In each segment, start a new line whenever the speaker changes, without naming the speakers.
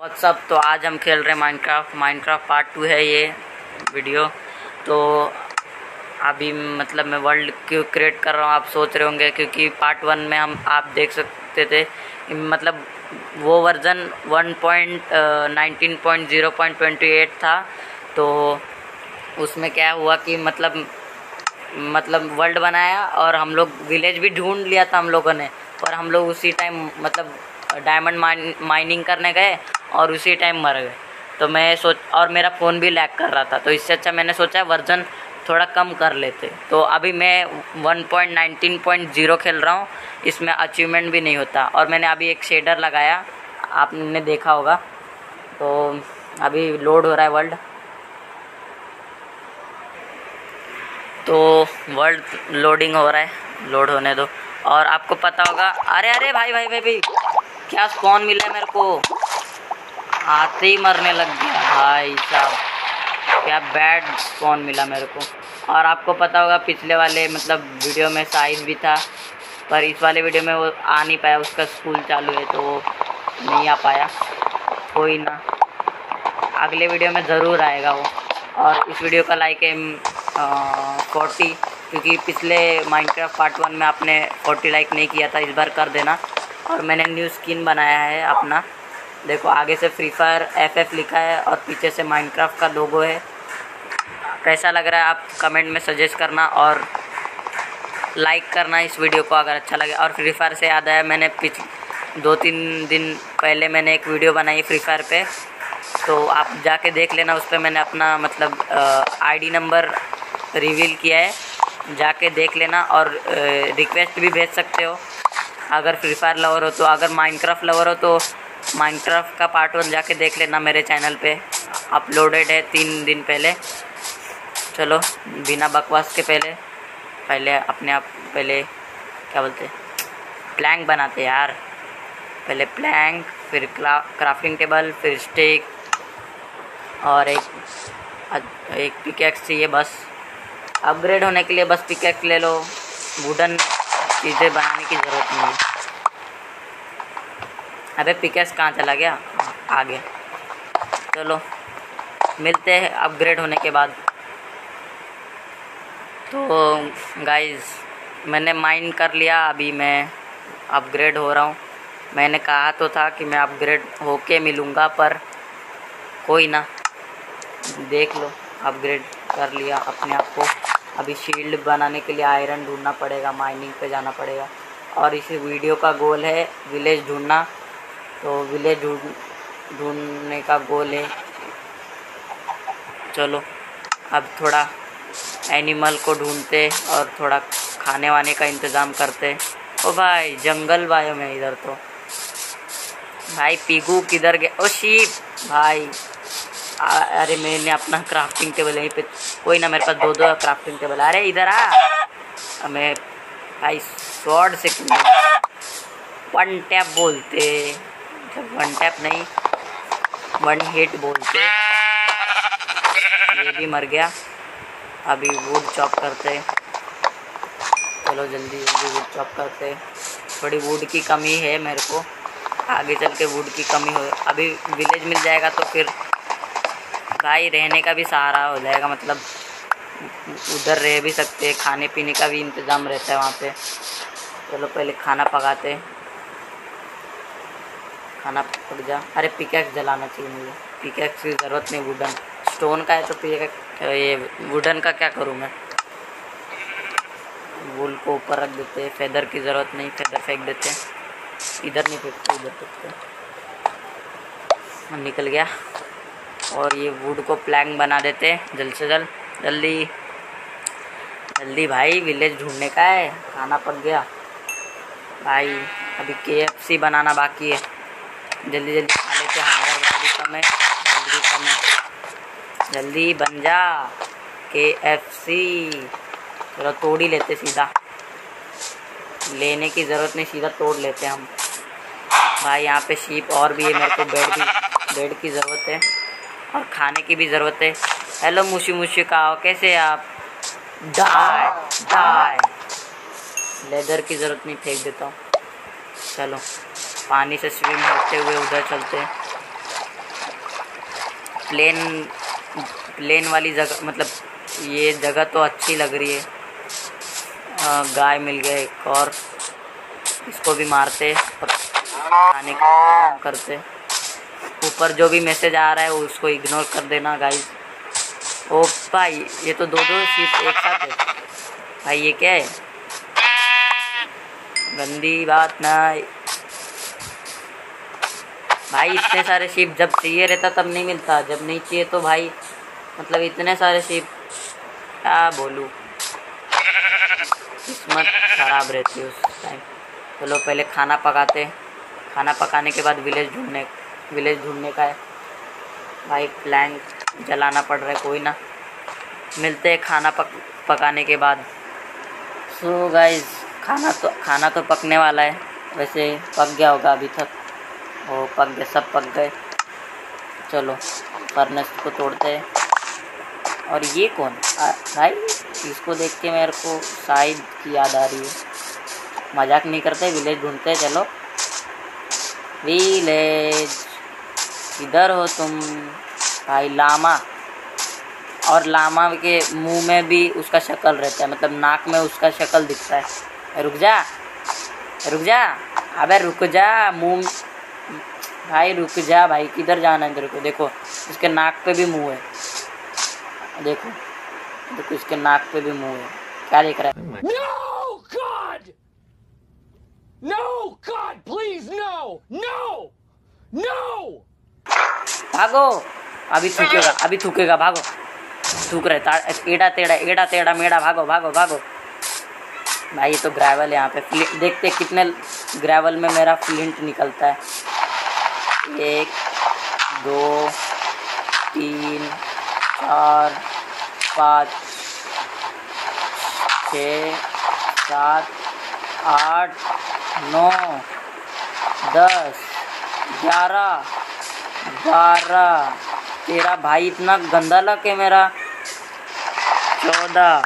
WhatsApp. तो आज हम खेल रहे हैं माइनक्राफ्ट पार्ट 2 है ये वीडियो। तो अभी मतलब मैं वर्ल्ड क्यों क्रिएट कर रहा हूँ आप सोच रहे होंगे, क्योंकि पार्ट 1 में हम आप देख सकते थे मतलब वो वर्ज़न 1.19.0.28 था। तो उसमें क्या हुआ कि मतलब वर्ल्ड बनाया और हम लोग विलेज भी ढूंढ लिया था हम लोगों ने, और हम लोग उसी टाइम मतलब डायमंड माइनिंग करने गए और उसी टाइम मर गए। तो मैं और मेरा फ़ोन भी लैग कर रहा था, तो इससे अच्छा मैंने सोचा वर्जन थोड़ा कम कर लेते। तो अभी मैं 1.19.0 खेल रहा हूँ, इसमें अचीवमेंट भी नहीं होता। और मैंने अभी एक शेडर लगाया, आपने देखा होगा। तो अभी लोड हो रहा है वर्ल्ड, तो वर्ल्ड लोडिंग हो रहा है, लोड होने दो। और आपको पता होगा, अरे भाई भाई भाई भाई क्या स्पॉन मिला है मेरे को, आते ही मरने लग गया भाई साहब, क्या बैड स्पॉन मिला मेरे को। और आपको पता होगा पिछले वाले मतलब वीडियो में साहिद भी था, पर इस वाले वीडियो में वो आ नहीं पाया, उसका स्कूल चालू है तो वो नहीं आ पाया। कोई ना, अगले वीडियो में ज़रूर आएगा वो। और इस वीडियो का लाइक है 40, क्योंकि पिछले माइनक्राफ्ट पार्ट 1 में आपने 40 लाइक नहीं किया था, इस बार कर देना। और मैंने न्यू स्किन बनाया है अपना, देखो आगे से फ्री फायर FF लिखा है और पीछे से माइनक्राफ्ट का लोगो है। कैसा लग रहा है आप कमेंट में सजेस्ट करना और लाइक करना इस वीडियो को अगर अच्छा लगे। और फ्री फायर से याद आया, मैंने 2-3 दिन पहले मैंने एक वीडियो बनाई फ्री फायर पे, तो आप जाके देख लेना। उस पर मैंने अपना मतलब ID नंबर रिवील किया है, जाके देख लेना। और रिक्वेस्ट भी भेज सकते हो अगर फ्री फायर लवर हो तो। अगर माइनक्राफ्ट लवर हो तो माइनक्राफ्ट का पार्ट 1 जाके देख लेना, मेरे चैनल पे अपलोडेड है 3 दिन पहले। चलो बिना बकवास के पहले अपने आप पहले क्या बोलते प्लैंक बनाते यार, पहले प्लैंक, फिर क्राफ्टिंग टेबल, फिर स्टिक और एक पिकैक्स चाहिए बस। अपग्रेड होने के लिए बस पिकैक्स ले लो, वुडन चीज़ें बनाने की ज़रूरत नहीं है। अबे पिकैक्स कहाँ चला गया, आ गया। चलो मिलते हैं अपग्रेड होने के बाद। तो गाइस मैंने माइन कर लिया, अभी मैं अपग्रेड हो रहा हूँ। मैंने कहा तो था कि मैं अपग्रेड होके मिलूँगा, पर कोई ना, देख लो अपग्रेड कर लिया अपने आप को। अभी शील्ड बनाने के लिए आयरन ढूंढना पड़ेगा, माइनिंग पे जाना पड़ेगा। और इस वीडियो का गोल है विलेज ढूंढना, तो विलेज ढूंढने का गोल है। चलो अब थोड़ा एनिमल को ढूंढते और थोड़ा खाने वाने का इंतज़ाम करते। ओ भाई जंगल बायो में इधर तो भाई पीगू किधर गया, ओ शीप भाई। अरे मैंने अपना क्राफ्टिंग टेबल यहीं पे, कोई ना मेरे पास 2 क्राफ्टिंग टेबल। अरे इधर आ, मैं भाई स्वॉर्ड से 1 टैप बोलते, मतलब 1 टैप नहीं 1 हिट बोलते। ये भी मर गया। अभी वुड चॉप करते, चलो जल्दी वुड चॉप करते। थोड़ी वुड की कमी है मेरे को, आगे चल के वुड की कमी हो। अभी विलेज मिल जाएगा तो फिर भाई रहने का भी सहारा हो जाएगा, मतलब उधर रह भी सकते हैं, खाने पीने का भी इंतज़ाम रहता है वहाँ पे। चलो पहले खाना पकाते, खाना पक जा। अरे पिकैक्स जलाना चाहिए मुझे, पिकैक्स की ज़रूरत नहीं, वुडन स्टोन का है तो ये वुडन का क्या करूँ मैं। वुल को ऊपर रख देते, फेदर की ज़रूरत नहीं, फेदर फेंक देते, इधर नहीं फेंकते इधर फेंकते। निकल गया। और ये वुड को प्लैंक बना देते जल्द से जल्दी भाई, विलेज ढूंढने का है, खाना पक गया भाई। अभी KFC बनाना बाकी है, जल्दी खा लेते, हंगर भी कम है, जल्दी कम है, जल्दी बन जा KFC। चलो तोड़ ही लेते, सीधा लेने की ज़रूरत नहीं, सीधा तोड़ लेते हम भाई। यहाँ पे शीप और भी है, मेरे को बेड की ज़रूरत है और खाने की भी ज़रूरत है। हेलो मुशी काओ, कैसे आप? डाई लेदर की ज़रूरत नहीं, फेंक देता हूँ। चलो पानी से स्विम होते हुए उधर चलते हैं। प्लेन प्लेन वाली जगह, मतलब ये जगह तो अच्छी लग रही है। गाय मिल गया एक और, इसको भी मारते और खाने का काम करते। ऊपर जो भी मैसेज आ रहा है उसको इग्नोर कर देना गाइस। ओ भाई ये तो दो शीप एक साथ है भाई, ये क्या है? गंदी बात ना भाई, इतने सारे शीप जब चाहिए रहता तब नहीं मिलता, जब नहीं चाहिए तो भाई मतलब इतने सारे शीप, क्या बोलूँ, किस्मत खराब रहती है उस टाइम। चलो पहले खाना पकाते, खाना पकाने के बाद विलेज ढूंढने का है भाई। प्लैंक जलाना पड़ रहा है, कोई ना, मिलते हैं खाना पकाने के बाद। सो गाइस खाना तो पकने वाला है, वैसे पक गया होगा अभी तक, वो पक गए, सब पक गए। चलो फर्नेस को तोड़ते हैं। और ये कौन भाई, इसको देख के मेरे को शायद की याद आ रही है। मजाक नहीं करते, विलेज ढूंढते हैं। चलो विलेज, इधर हो तुम भाई। लामा, और लामा के मुंह में भी उसका शक्ल रहता है, मतलब नाक में उसका शक्ल दिखता है। रुक जा अबे रुक जा, मुंह भाई रुक जा भाई, किधर जाना है तेरे को? देखो इसके नाक पे भी मुंह है, देखो इसके नाक पे भी मुंह है। क्या देख रहा है?
No, God, please, no!
भागो, अभी थूकेगा, भागो। थूक रहे, एड़ा टेढ़ा मेढ़ा, भागो। भाई ये तो ग्रेवल है यहाँ पे। देखते कितने ग्रेवल में मेरा फ्लिंट निकलता है। 1 2 3 4 5 6 7 8 9 10 11 12 13 भाई इतना गंदा लग है मेरा। 14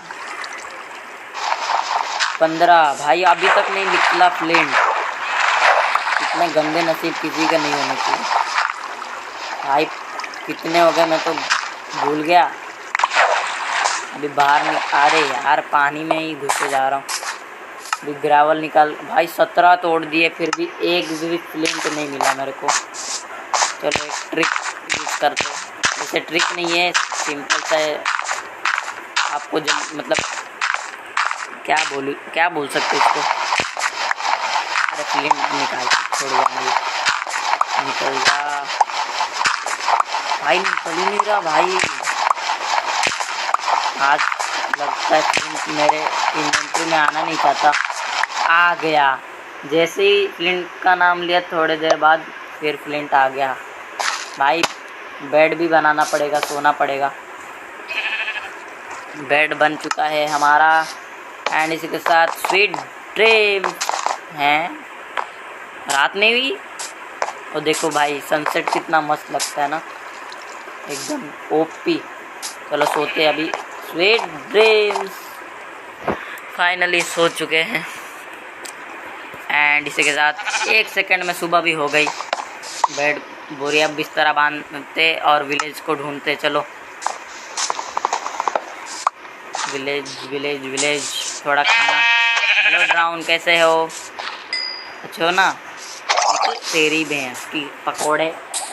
15 भाई अभी तक नहीं निकला फ्लिंट। इतने गंदे नसीब किसी का नहीं होने चाहिए भाई। कितने हो गए मैं तो भूल गया। अभी बाहर आ रहे यार, पानी में ही घुसे जा रहा हूँ। अभी ग्रेवल निकाल भाई, 17 तोड़ दिए, फिर भी एक भी फ्लिंट नहीं मिला मेरे को। चलो एक ट्रिक यूज़ करते हैं। वैसे ट्रिक नहीं है, सिंपल सा है। आपको जब मतलब क्या बोल सकते इसको। अरे फ्लिंट निकाल छोड़ निकल जा भाई, निकल ही नहीं रहा भाई। आज लगता है फ्लिंट मेरे इन्वेंटरी में आना नहीं चाहता। आ गया, जैसे ही फ्लिंट का नाम लिया थोड़ी देर बाद फिर फ्लिंट आ गया भाई। बेड भी बनाना पड़ेगा, सोना पड़ेगा। बेड बन चुका है हमारा, एंड इसी के साथ स्वीट ड्रीम है। रात में भी और देखो भाई सनसेट कितना मस्त लगता है ना, एकदम ओपी। चलो सोते अभी, स्वीट ड्रीम्स। फाइनली सो चुके हैं, एंड इसी के साथ 1 सेकंड में सुबह भी हो गई। बेड बोरिया बिस्तरा बांधते और विलेज को ढूंढते। चलो विलेज थोड़ा खाना। हेलो ड्राउन, कैसे हो? अच्छा हो ना? तेरी भैंस की पकोड़े,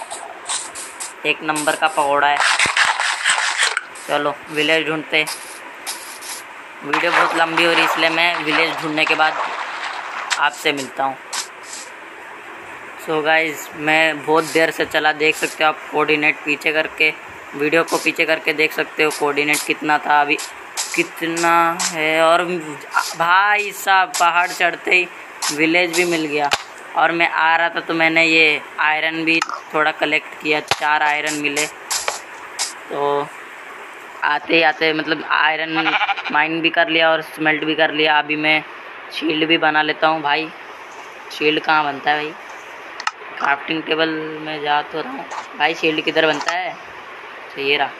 1 नंबर का पकोड़ा है। चलो विलेज ढूंढते। वीडियो बहुत लंबी हो रही इसलिए मैं विलेज ढूंढने के बाद आपसे मिलता हूँ। सो गाइज मैं बहुत देर से चला, देख सकते हो आप कोऑर्डिनेट पीछे करके, वीडियो को पीछे करके देख सकते हो कोऑर्डिनेट कितना था, अभी कितना है। और भाई साहब पहाड़ चढ़ते ही विलेज भी मिल गया। और मैं आ रहा था तो मैंने ये आयरन भी थोड़ा कलेक्ट किया, 4 आयरन मिले। तो आते मतलब आयरन माइन भी कर लिया और स्मेल्ट भी कर लिया। अभी मैं शील्ड भी बना लेता हूँ भाई। शील्ड कहाँ बनता है भाई? क्राफ्टिंग टेबल में जा तो रहा हूँ भाई। शील्ड किधर बनता है? तो ये रहा।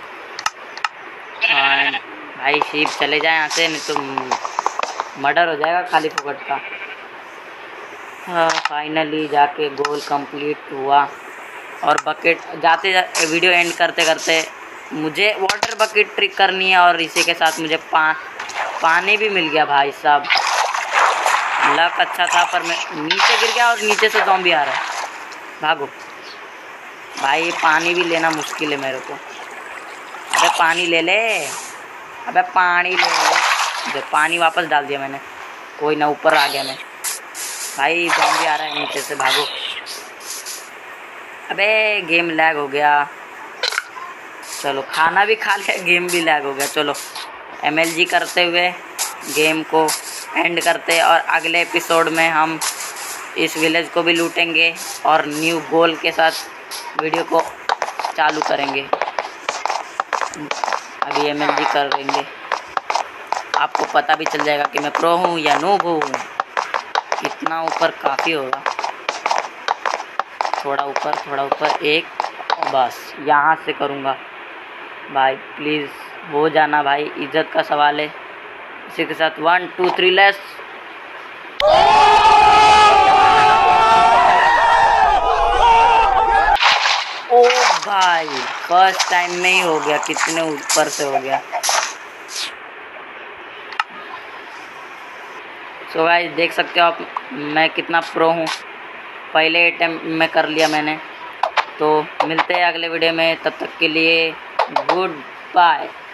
और भाई शीप चले जाए यहाँ से, नहीं तो मर्डर हो जाएगा खाली फुकट का। हाँ फाइनली जाके गोल कंप्लीट हुआ और बकेट वीडियो एंड करते करते मुझे वाटर बकेट ट्रिक करनी है, और इसी के साथ मुझे पानी भी मिल गया भाई साहब। लक अच्छा था, पर मैं नीचे गिर गया और नीचे से ज़ॉम्बी आ रहा है। भागो भाई, पानी भी लेना मुश्किल है मेरे को। अबे पानी ले ले, अबे पानी ले ले। पानी वापस डाल दिया मैंने, कोई ना, ऊपर आ गया मैं। भाई ज़ॉम्बी आ रहा है नीचे से, भागो। अबे गेम लैग हो गया। चलो खाना भी खा लिया, गेम भी लैग हो गया। चलो MLG करते हुए गेम को एंड करते, और अगले एपिसोड में हम इस विलेज को भी लूटेंगे और न्यू गोल के साथ वीडियो को चालू करेंगे। अभी MLG करेंगे, आपको पता भी चल जाएगा कि मैं प्रो हूँ या नूब हूँ। इतना ऊपर काफ़ी होगा, थोड़ा ऊपर एक, बस यहाँ से करूँगा। भाई प्लीज़ हो जाना भाई, इज्जत का सवाल है। इसी के साथ 1 2 3 लेट्स। ओ भाई फर्स्ट टाइम में ही हो गया, कितने ऊपर से हो गया। सो गाइस देख सकते हो आप मैं कितना प्रो हूँ, पहले अटेम्प्ट में कर लिया मैंने। तो मिलते हैं अगले वीडियो में, तब तक के लिए गुड बाय।